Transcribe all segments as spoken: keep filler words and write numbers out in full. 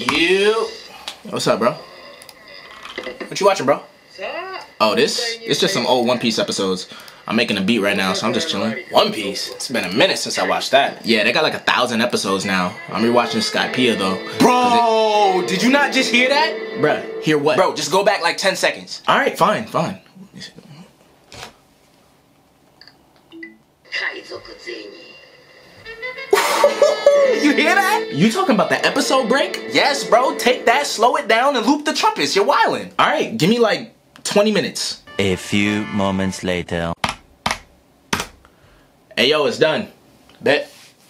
You. What's up, bro? What you watching, bro? Oh, this? It's just some old One Piece episodes. I'm making a beat right now, so I'm just chilling. One Piece? It's been a minute since I watched that. Yeah, they got like a thousand episodes now. I'm rewatching Skypiea though. Bro, it... did you not just hear that? Bruh, hear what? Bro, just go back like ten seconds. Alright, fine, fine. You hear that? You talking about the episode break? Yes, bro. Take that, slow it down, and loop the trumpets. You're wildin'. Alright, give me like twenty minutes. A few moments later. Hey, yo, it's done. Bet.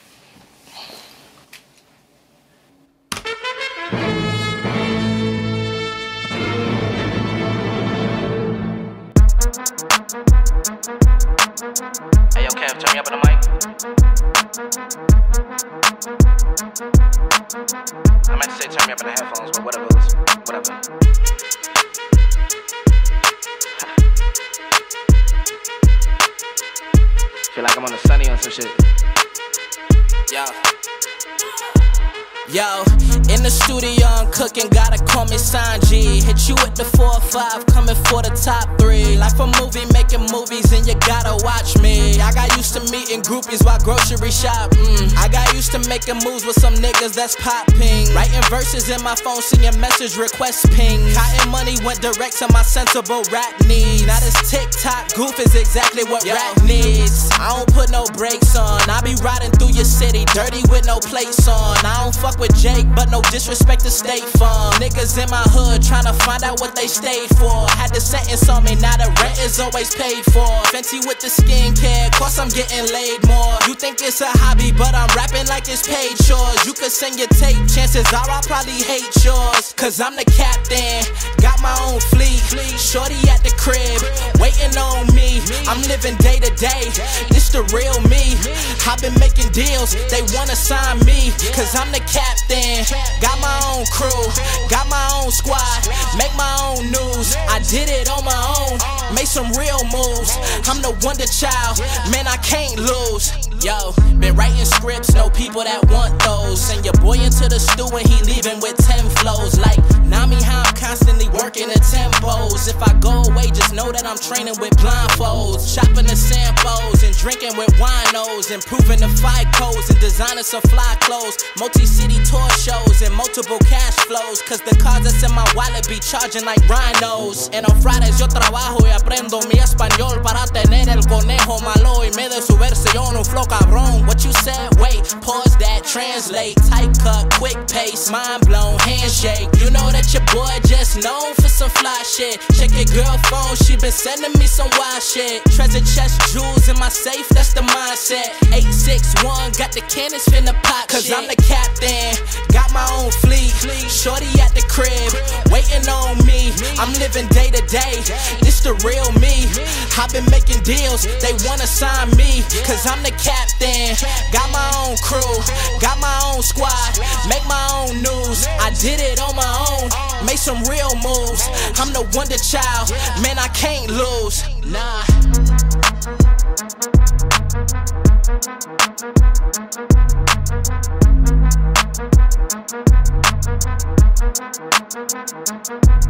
Hey, yo, Kev, turn me up on the mic. I meant to say turn me up in the headphones, but whatever it was. Whatever. Feel like I'm on the sunny on some shit. Yo. Yo, in the studio I'm cooking, gotta call me Sanji. Hit you with the four or five, coming for the top three. Like a movie, making movies, and you gotta watch me. I got used to meeting groupies while grocery shopping. I got used to making moves with some niggas that's popping. Writing verses in my phone, seeing your message request ping. Cotton money went direct to my sensible rap needs. Now this TikTok goof is exactly what Yo. rap needs. I don't put no brakes on, I be riding through your city, dirty with no plates on. I don't fuck with Jake, but no disrespect to State Farm. Niggas in my hood tryna find out what they stayed for. Had the sentence on me, now the rent is always paid for. Fenty with the skincare, course I'm getting laid more. You think it's a hobby, but I'm rapping like it's paid chores. You could send your tape, chances are I'll probably hate yours. Cause I'm the captain, got my own fleet. Shorty at the crib, waiting on me. I'm living day to day, this the real me. I've been making deals, they wanna sign me. Cause I'm the captain, got my own crew, got my own squad, make my own news. I did it on my own, made some real moves. I'm the wonder child, man, I can't lose. Yo, been writing scripts, know people that want those. Send your boy into the stew and he leaving with ten flows. Like Nami, how I'm constantly working the tempos. If I go away, just know that I'm training with blindfolds, shopping the samples and drinking with winos, improving the fight codes and designing some fly clothes. Multi-city tour shows and multiple cash flows. Cause the cards that's in my wallet be charging like rhinos. And on Fridays yo trabajo y aprendo mi español para tener el conejo malo y me de su versión un flow cabrón. What you said? Wait, pause that, translate. Tight cut, quick pace, mind blown, handshake. You know that your boy just known for some fly shit. Check your girl phone, she been sending me some wild shit. Treasure chest jewels in my safe, that's the mindset. Eight six one, got the cannons finna pop. Cause shit. I'm the captain, got my own fleet. Shorty at the crib, waiting on me. I'm living day to day, this the real me. I've been making deals, they wanna sign me. Cause I'm the captain, got my own crew, got my own squad, make my own news. I did it on my own, made some real moves. I'm the wonder child, man, I can't lose. Nah. We'll be right back.